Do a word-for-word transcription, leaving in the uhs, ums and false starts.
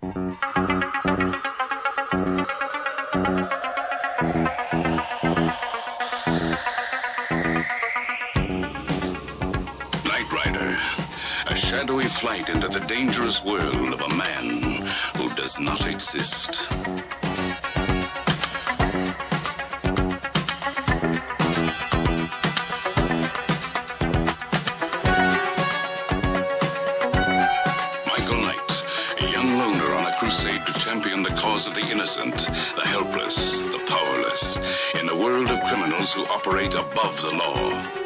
Knight Rider, a shadowy flight into the dangerous world of a man who does not exist. Michael Knight, a young loner on a crusade to champion the cause of the innocent, the helpless, the powerless, in a world of criminals who operate above the law.